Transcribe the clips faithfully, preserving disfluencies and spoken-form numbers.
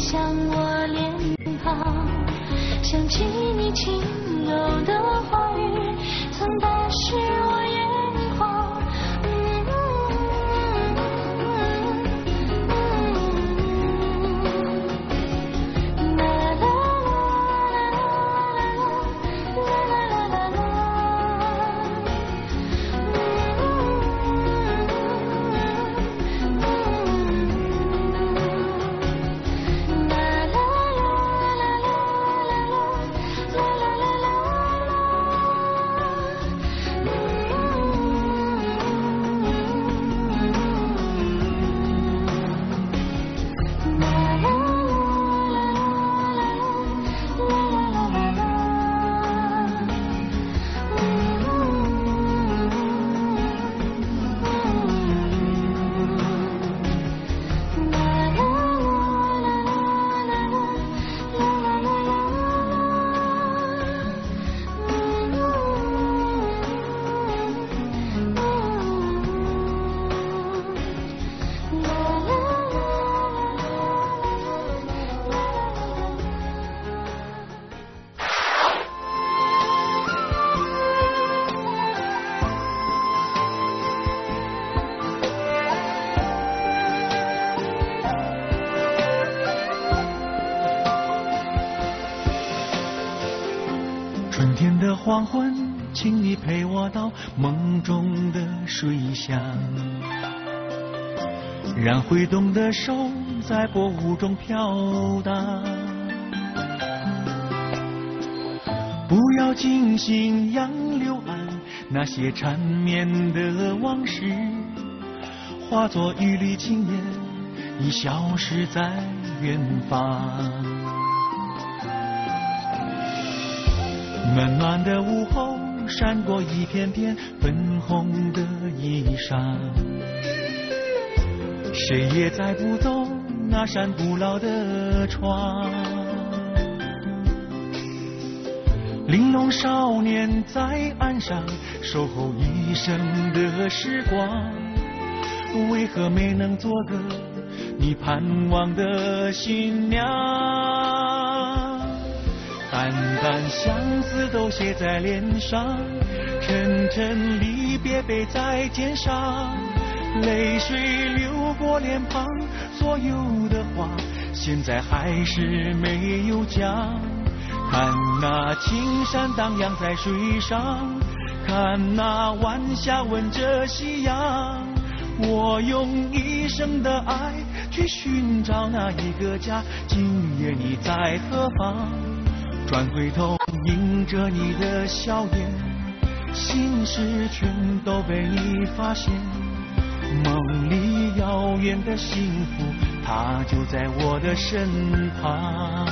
向我脸庞，想起你轻柔的话语，曾打湿我眼眶。 春天的黄昏，请你陪我到梦中的水乡，让挥动的手在波舞中飘荡。不要惊醒杨柳岸那些缠绵的往事，化作一缕青烟，已消失在远方。暖暖的午后，闪过一片片粉红的衣裳。谁也再不走那扇古老的窗。玲珑少年在岸上守候一生的时光，为何没能做个你盼望的新娘？淡淡相思都写在脸上，沉沉离别背在肩上，泪水流过脸庞，所有的话现在还是没有讲。看那青山荡漾在水上，看那晚霞吻着夕阳，我用一生的爱去寻找那一个家，今夜你在何方？转回头迎着你的笑颜，心事全都被你发现，梦里遥远的幸福，它就在我的身旁。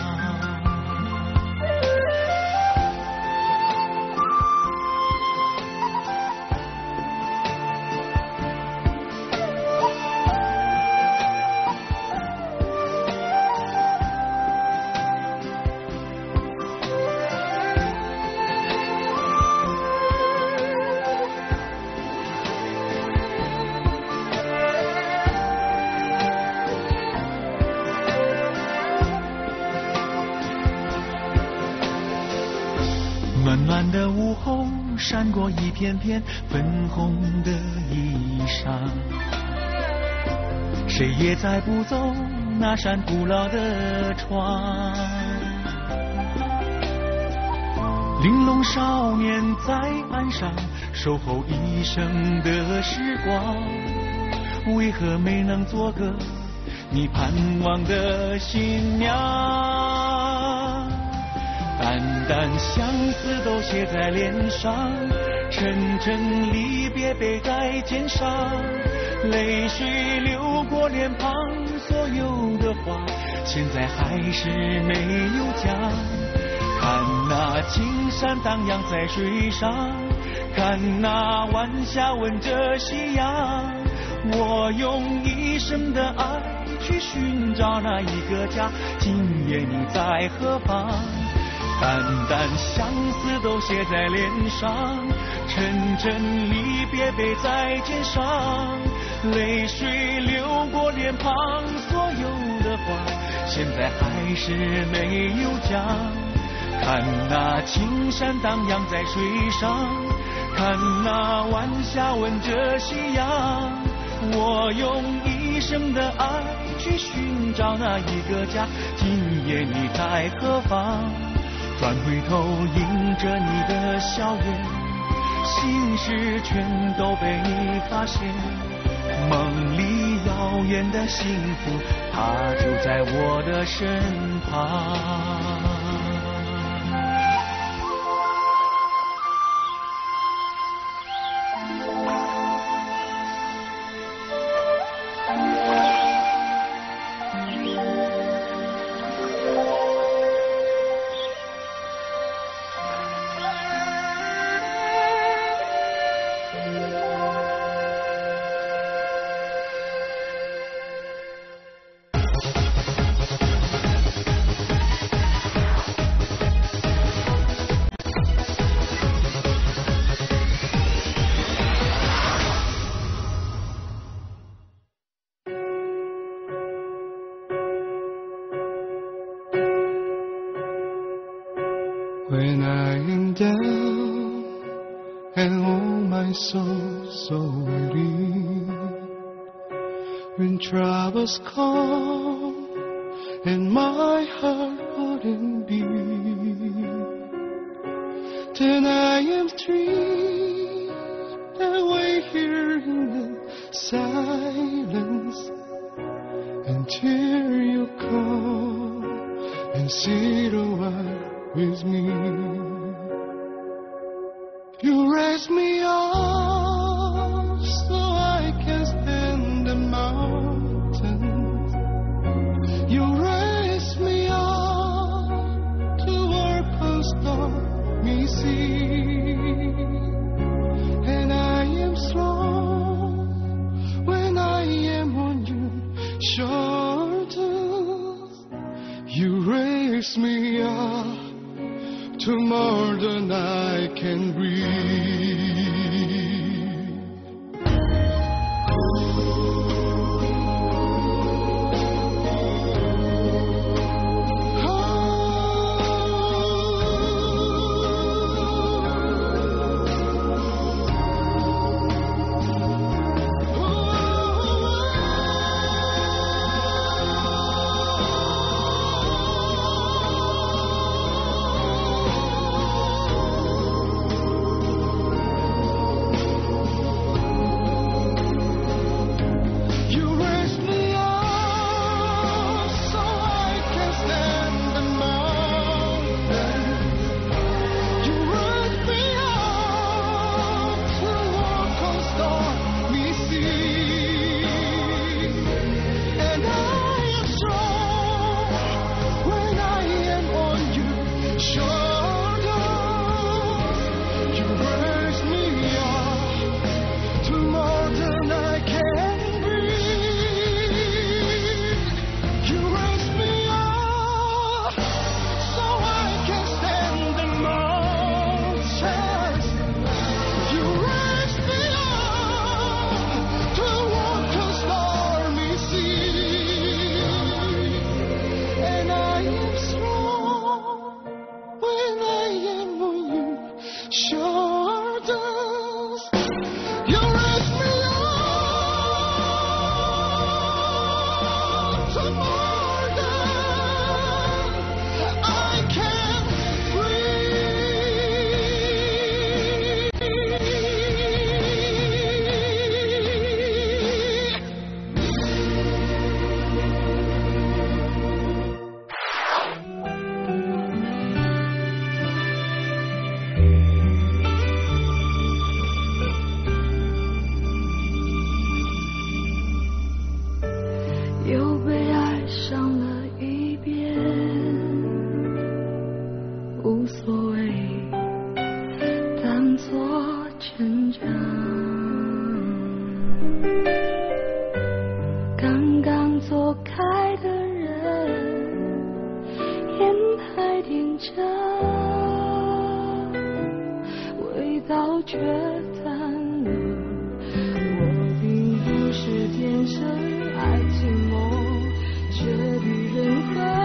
暖暖的午后，闪过一片片粉红的衣裳。谁也再不走那扇古老的窗。玲珑少年在岸上守候一生的时光，为何没能做个你盼望的新娘？淡淡相思都写在脸上，沉沉离别背在肩上，泪水流过脸庞，所有的话现在还是没有讲。看那青山荡漾在水上，看那晚霞吻着夕阳，我用一生的爱去寻找那一个家，今夜你在何方？淡淡相思都写在脸上，沉沉离别背在肩上，泪水流过脸庞，所有的话现现在还是没有家。看那青山荡漾在水上，看那晚霞吻着夕阳。我用一生的爱去寻找那一个家，今夜你在何方？转回头迎着你的笑颜，心事全都被你发现。梦里遥远的幸福，它就在我的身旁。 When I am down and oh my soul so weary, when troubles come and my heart wouldn't beat, then I am free away here in the silence until you come and sit a while with me. You raise me up so I can stand the mountains. You raise me up to walk on stormy sea. And I am strong when I am on your shoulders. You raise me up to more than I can breathe. 爱寂寞，却比任何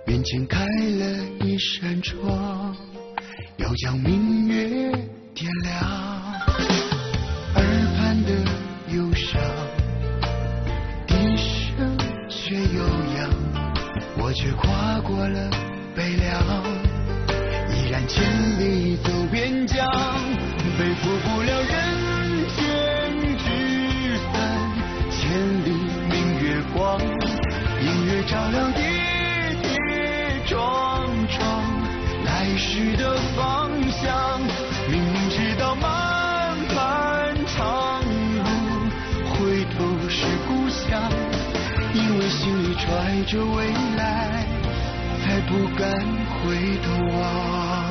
面前开了一扇窗，要将明月点亮。耳畔的忧伤，笛声却悠扬，我却跨过了悲凉，依然千里走边疆，背负不了人间聚散，千里明月光，明月照亮跌跌撞撞，来时的方向，明明知道漫漫长路，回头是故乡，因为心里揣着未来，才不敢回头望。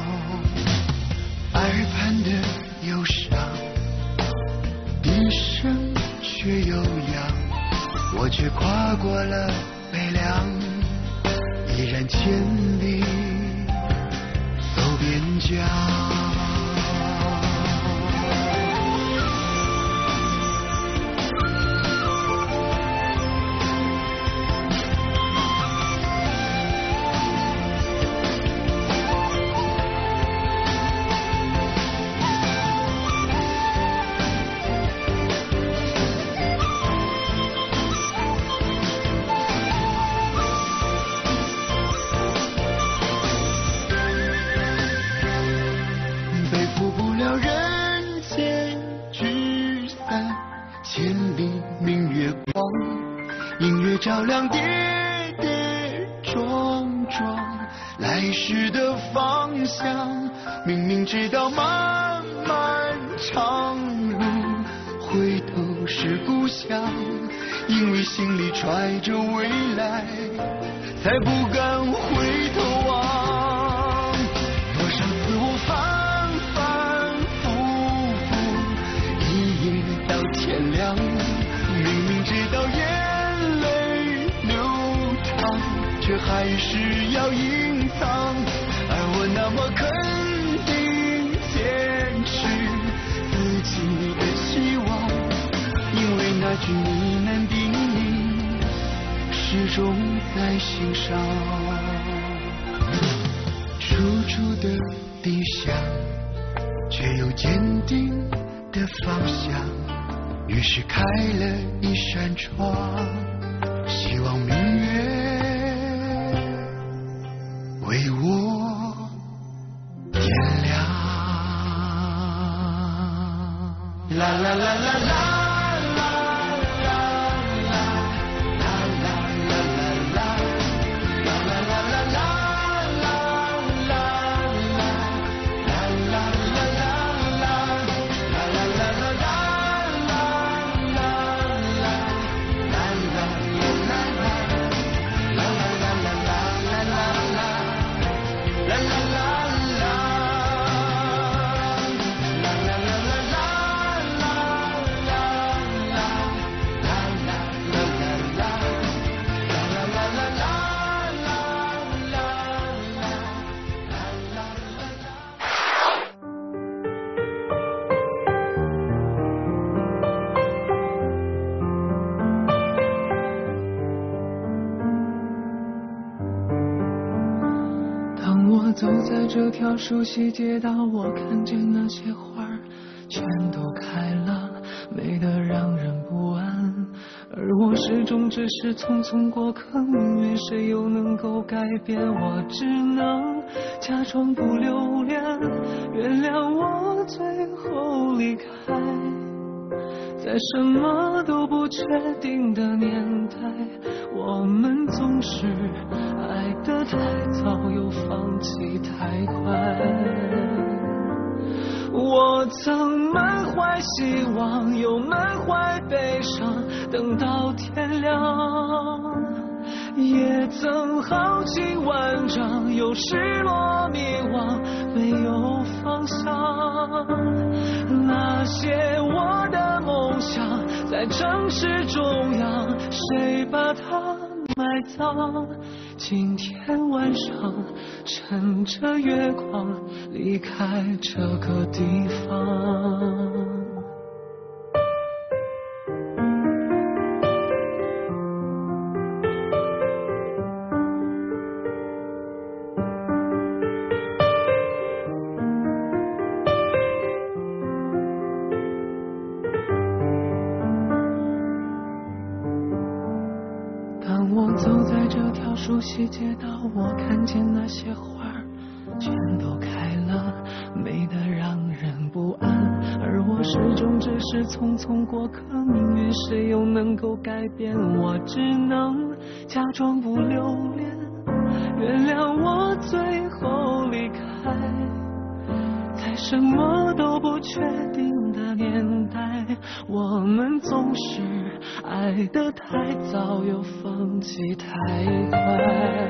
耳畔的忧伤，笛声却悠扬，我却跨过了悲凉，依然千里走边疆。照亮跌跌撞撞，来时的方向，明明知道漫漫长路，回头是故乡，因为心里揣着未来，才不敢回头望。多少次我反反复复，一夜到天亮，明明知道夜却还是要隐藏，而我那么肯定坚持自己的期望，因为那句呢喃叮咛始终在心上。楚楚的笛响，却有坚定的方向，于是开了一扇窗，希望明月为我点亮。啦啦啦啦啦。 走在这条熟悉街道，我看见那些花儿全都开了，美得让人不安，而我始终只是匆匆过客，命运谁又能够改变？我只能假装不留恋，原谅我最后离开，在什么都不确定的年代，我们总是爱得太早，又放弃太快。我曾满怀希望，又满怀悲伤，等到天亮，也曾豪情万丈，又失落迷惘，没有方向。那些我的梦想在城市中央，谁把它埋葬？今天晚上趁着月光离开这个地方。 街道，我看见那些花儿全都开了，美得让人不安。而我始终只是匆匆过客，命运谁又能够改变？我只能假装不留恋，原谅我最后离开。在什么都不确定的年代，我们总是爱得太早，又放弃太快。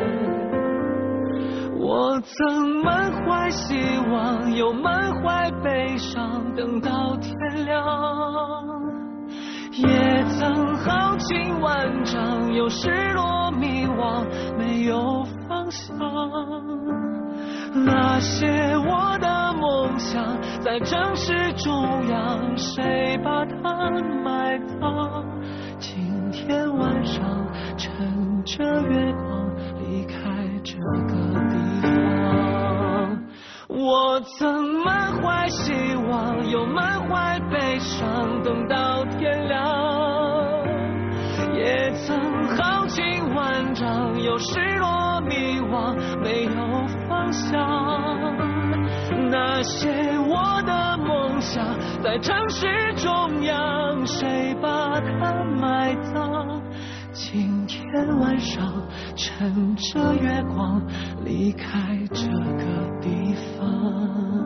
我曾满怀希望，又满怀悲伤，等到天亮，也曾豪情万丈，又失落迷惘，没有方向。那些我的梦想，在城市中央，谁把它埋葬？今天晚上，趁着月光，离开这个地方。我曾满怀希望，又满怀悲伤，等到天亮，也曾豪情万丈，又失落迷惘，没有方向。那些我的梦想，在城市中央，谁把它埋葬？今天晚上，趁着月光，离开这个地方。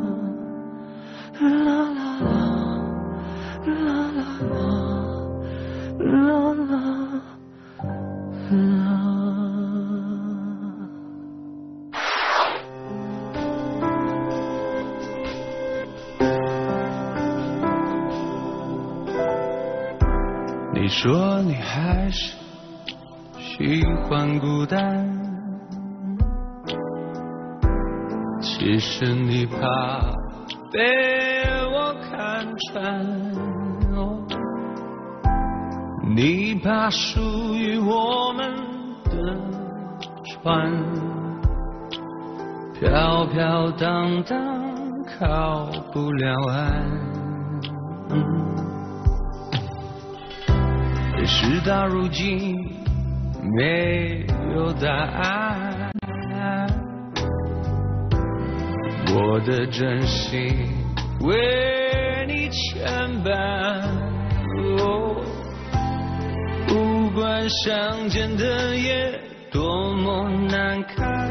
啦啦啦，啦啦啦，啦啦啦。 你说你还是喜欢孤单，其实你怕被我看穿，哦，你怕属于我们的船飘飘荡荡靠不了岸，嗯，事到如今没有答案，我的真心为你牵绊，哦，不管相见的夜多么难堪，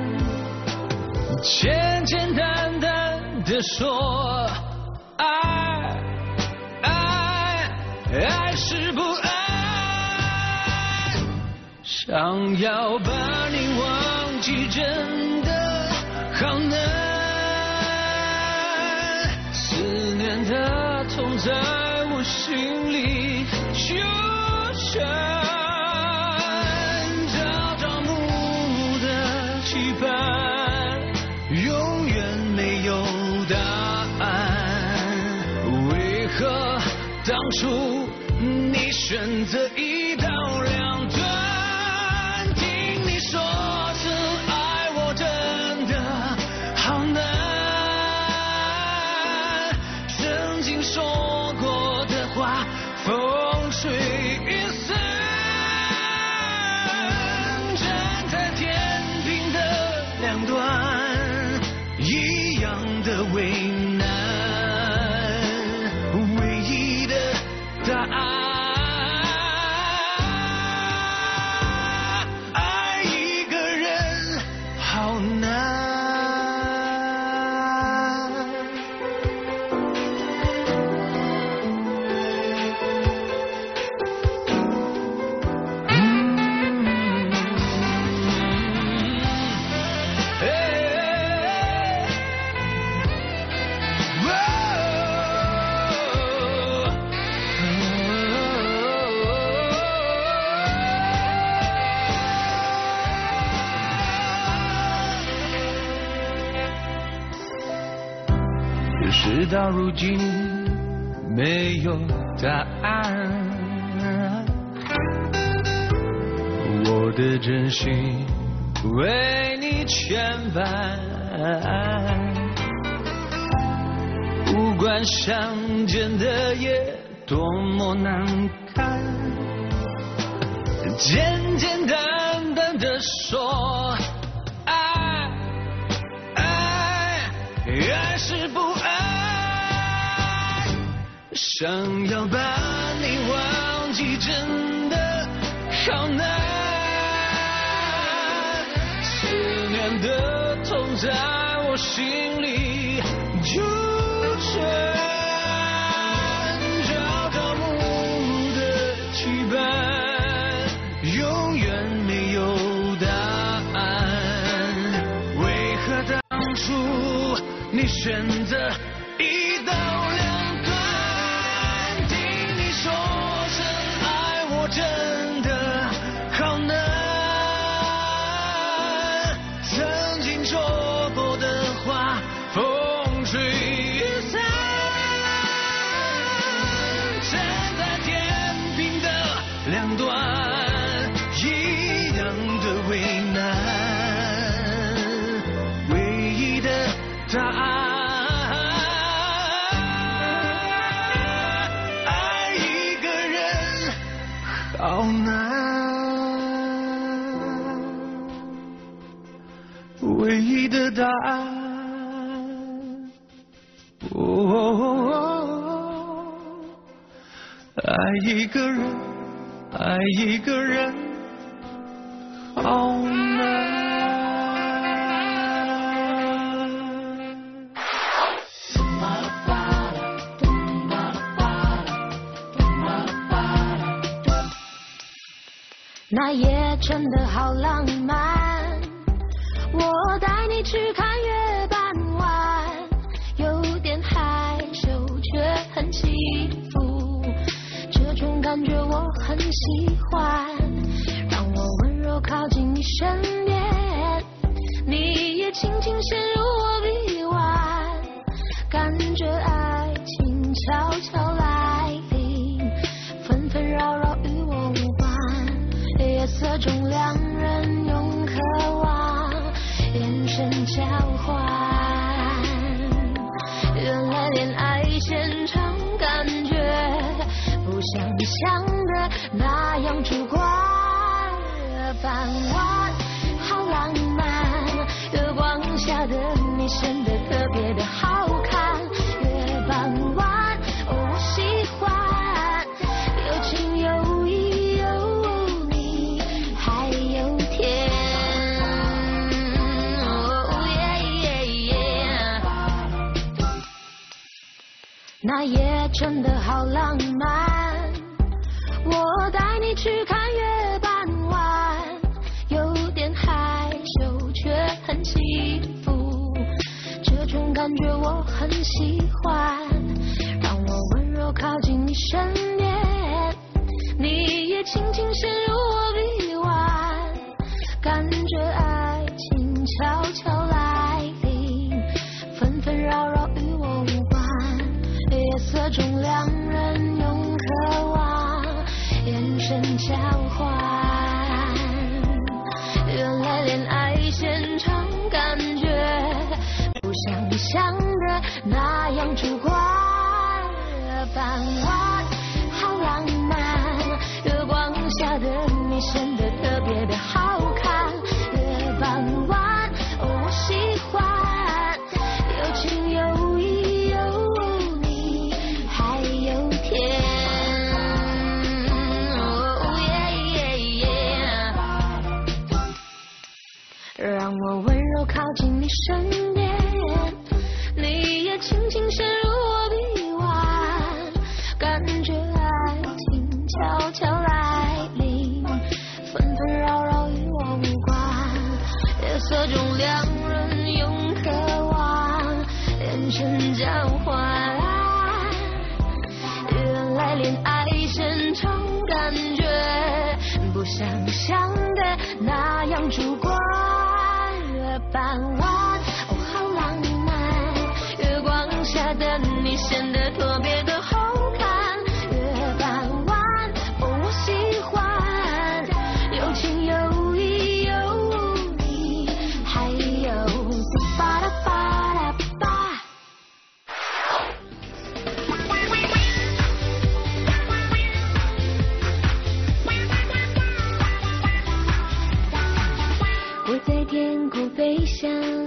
简简单单的说爱爱爱是不爱，想要把你忘记真的好难，思念的痛在我心里纠缠，朝朝暮暮的期盼，永远没有答案，为何当初你选择一刀两断？听你说曾爱我真的好难，曾经说过的话风吹云散，站在天平的两端，一样的为难，唯一的答案。事到如今没有答案，我的真心为你牵绊，不管相见的夜多么难堪，简简单淡淡的说，爱爱爱是不爱，想要把你忘记真的好难，思念的痛在我心里纠缠。你选择一刀两断，听你说声爱我真的好难，曾经说过的话风吹雨散，站在天平的两端一样的为难，唯一的答案好难，唯一的答案，哦，爱一个人，爱一个人，好难。 那夜真的好浪漫，我带你去看月半弯，有点害羞却很幸福，这种感觉我很喜欢，让我温柔靠近你身边，你也轻轻陷入我臂弯，感觉爱情悄悄来临，纷纷扰扰与我无关，夜色中两人用渴望眼神交换，原来恋爱现场感觉不像想的那样主观，傍晚好浪漫，月光下的你显得特别的好看，月傍晚哦我喜欢，有情有义有你还有甜，哦耶耶耶，那夜真的好浪漫，我带你去看月半弯，有点害羞却很幸福，这种感觉我很喜欢，让我温柔靠近你身边，你也轻轻陷入我臂弯，感觉爱情悄悄来临，纷纷扰扰与我无关，夜色中两人用渴望眼神交换，原来恋爱现场感觉不像想的那样主观，傍晚好浪漫，月光下的你显得特别的好看，月傍晚哦我喜欢，有情有义有你还有甜，哦耶耶耶，让我温柔靠近你身边，你也轻轻陷入我臂弯，感觉爱情悄悄来临，纷纷扰扰与我无关，夜色中两人用渴望眼神交换，原来恋爱现场感觉不像想的那样主观，傍晚哦好浪漫，月光下的你显得特别的好看，月傍晚哦我喜欢，有情有义有你还有巴拉巴拉巴。 天空飞翔，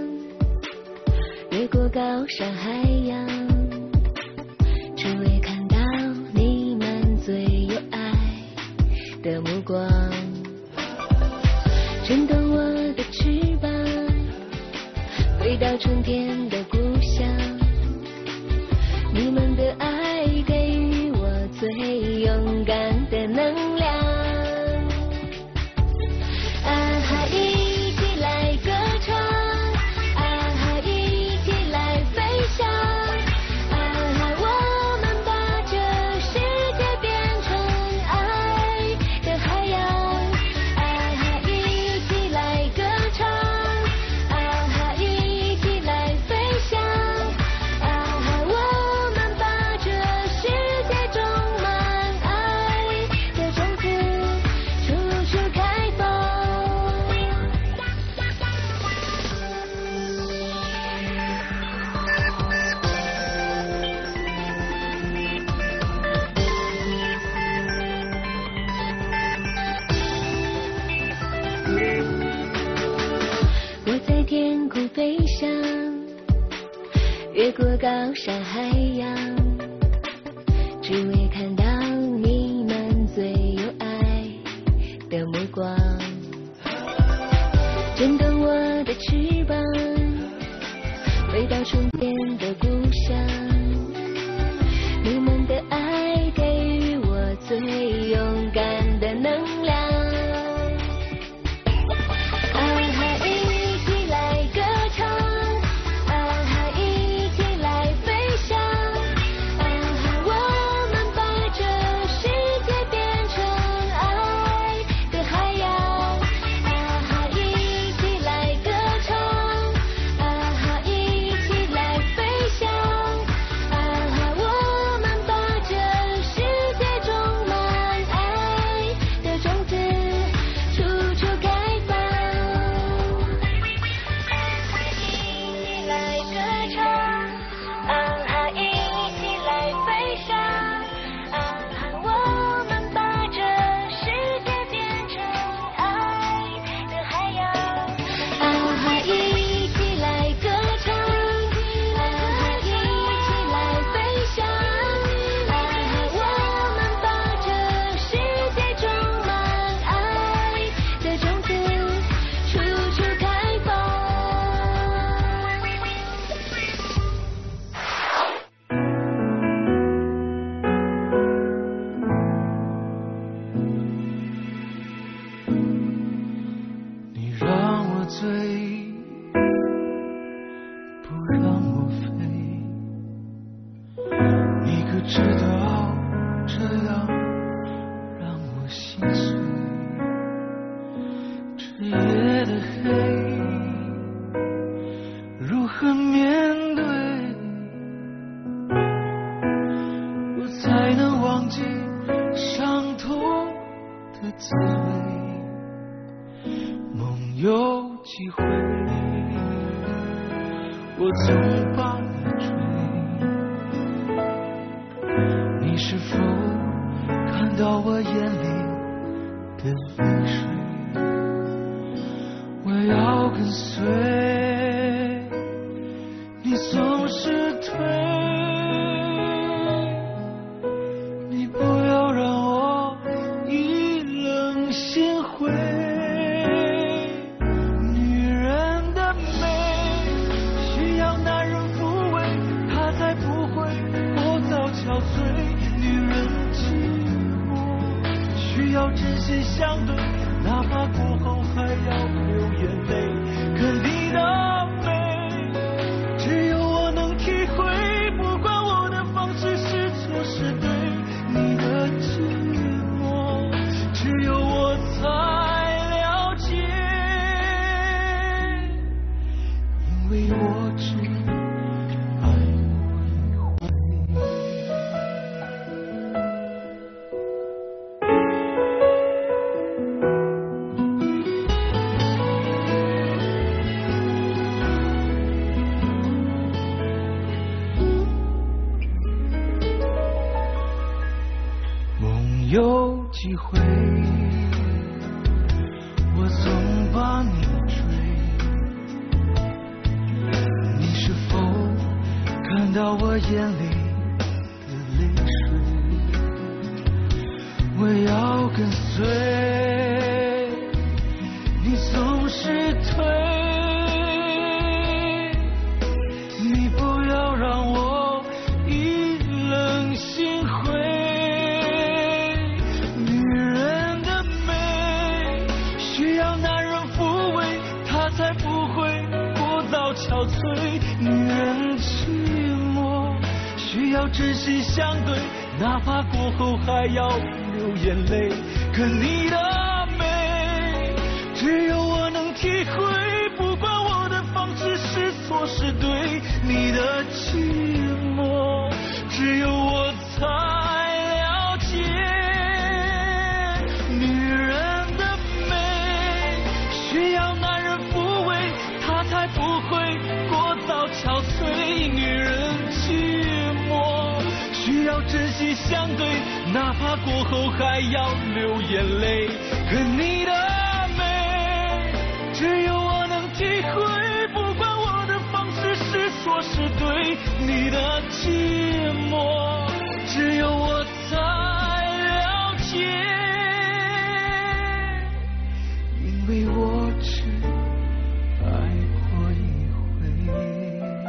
越过高山海洋，只为看到你们最有爱的目光，震动我的翅膀，飞到春天的故乡。你们的爱给予我最勇敢的能量。啊哈，一起来歌唱，啊哈，一起来飞翔，啊哈，我们把这世界变成爱的海洋。啊哈，一起来歌唱，啊哈，一起来飞翔，啊哈，我们把这世界种满爱的种子，处处开放。我在天空飞翔，越过高山海洋，只为看到你们最有爱的目光，震动我的翅膀，飞到春天的故乡。你们的爱给予我最勇敢的能量。啊哈，一起来歌唱，啊哈，一起来飞翔，啊哈，我们把这世界变成爱的海洋。啊哈，一起来歌唱，啊哈，一起来飞翔，啊哈，我们把这世界种满爱的种子，处处开放。一起来歌唱，啊哈，一起来飞翔，啊哈，我们把这世界变成爱的海洋。啊哈，一起来歌唱，啊哈，一起来飞翔，啊哈，我们把这世界种满爱的种子，处处开放。 你让我醉，不让我飞，你可知道这样让我心碎？这夜的黑，如何面对？我才能忘记伤痛的滋味？梦有几回，我总把你追，你是否看到我眼里的泪水？我要跟随，你总是退，你不要让我意冷心灰。女人的美需要男人抚慰，她才不会暴躁憔悴。女人寂寞需要真心相对，哪怕过后还要流眼泪。可你的美只有我能体会，不管我的方式是错是对。你的寂寞只有我才了解，因为我只爱过一回。梦有几回，我总把你追， 到我眼里的泪水，我要跟随，你总是退，你不要让我意冷心灰。女人的美需要男人抚慰，她才不会过早憔悴。女人寂寞需要真心相对，哪怕过后还要流眼泪。可你的美只有我能体会，不管我的方式是错是对。你的寂寞只有我才了解。女人的美需要男人抚慰，她才不会过早憔悴。女人寂寞需要真心相对，哪怕过后还要流眼泪。可你的美只有我能体会，不管我的方式是错是对。你的寂寞只有我才了解，因为我只爱过一回。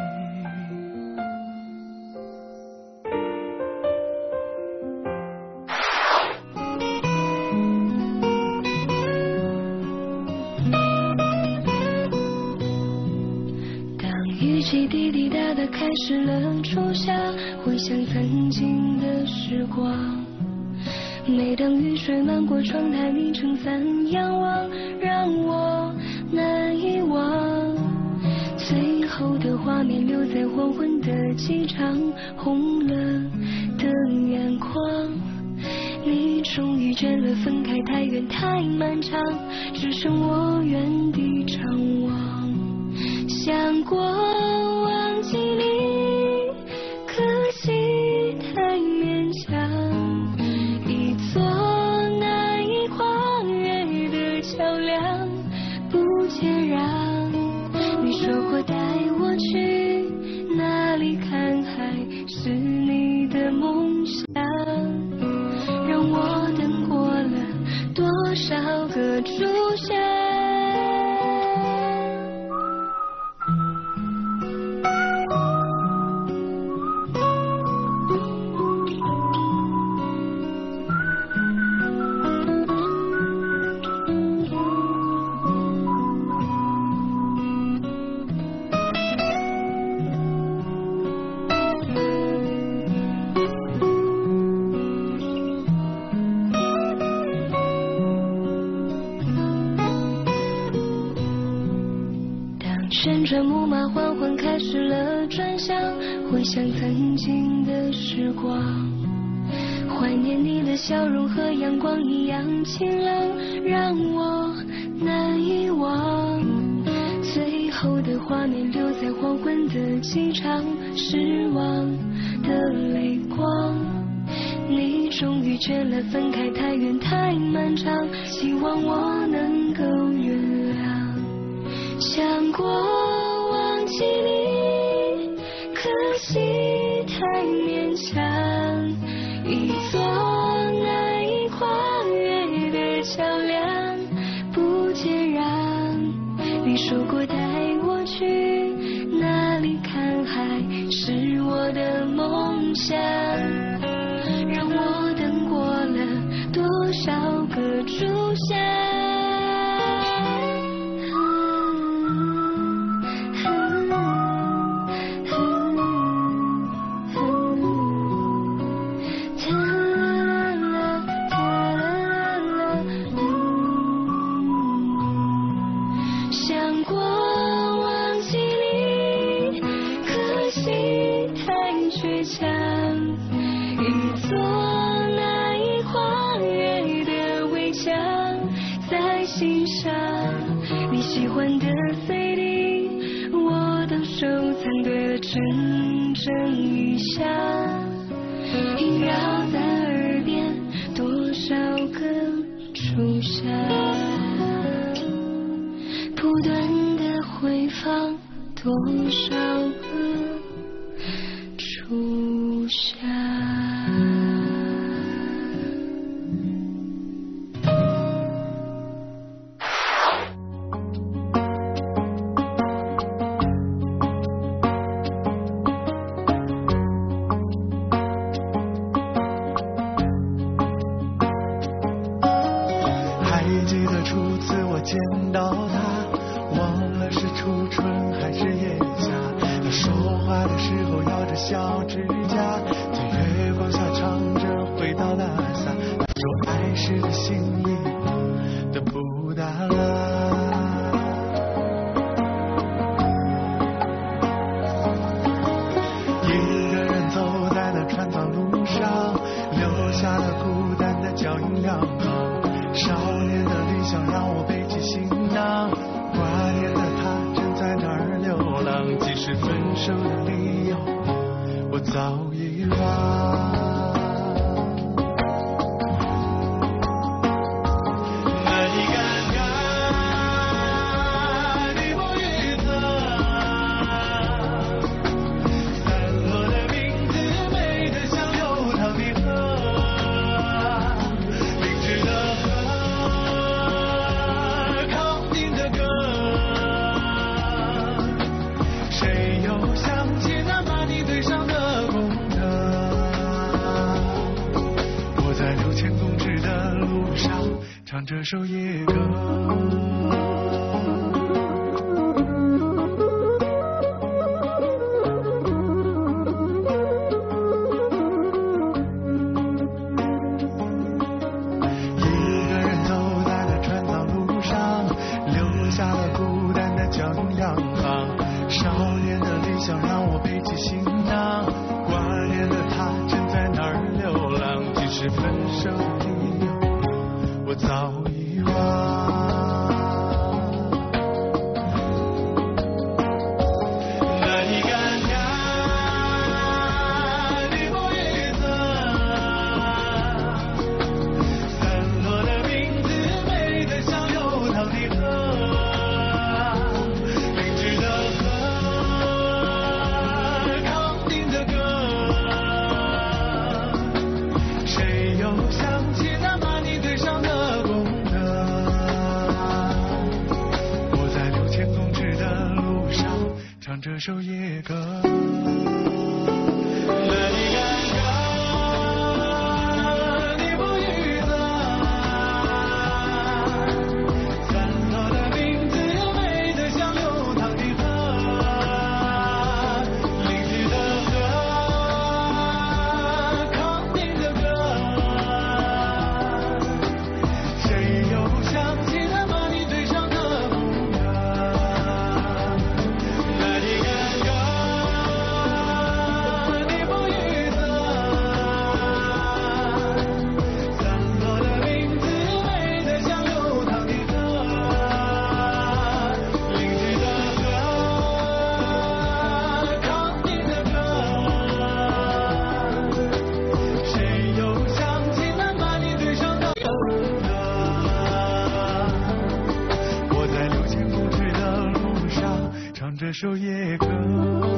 雨季滴滴答答开始了初夏，回想曾经的时光。每当雨水漫过窗台，你撑伞仰望，让我难遗忘。最后的画面留在黄昏的机场，红了的眼眶。你终于倦了，分开太远太漫长，只剩我原地张望。想过忘记你，可惜太勉强。一座难以跨越的桥梁，不接壤。你说过带我去哪里看海，是你的梦想。让我等过了多少个初夏。旋转木马缓缓开始了转向，回想曾经的时光，怀念你的笑容和阳光一样清冷，让我难遗忘。最后的画面留在黄昏的机场，失望的泪光。你终于倦了，分开太远太漫长，希望我能够原谅。想过忘记你，可惜太勉强。一座难以跨越的桥梁，不接壤。你说过带我去哪里看海，是我的梦想。让我等过了多少个初夏。你喜欢的 C D 我都收藏对了整整一下，萦绕在耳边多少个初夏，不断的回放多少个下。 还记得初次我见到他，忘了是初春还是炎夏。他说话的时候咬着小指甲，在月光下唱着回到拉萨。他说爱是个心里的布达拉。一个人走在那川藏路上，留下了孤单的脚印两行。少年的理想让我背起行囊，挂念的他正在那儿流浪。即使分手的理由我早已忘。唱这首夜歌。一个人走在那川藏路上，留下了孤单的脚印两行。少年的理想让我背起行囊，挂念的他正在那儿流浪。即使分手的理由我早已忘。唱这首夜歌。这首夜歌。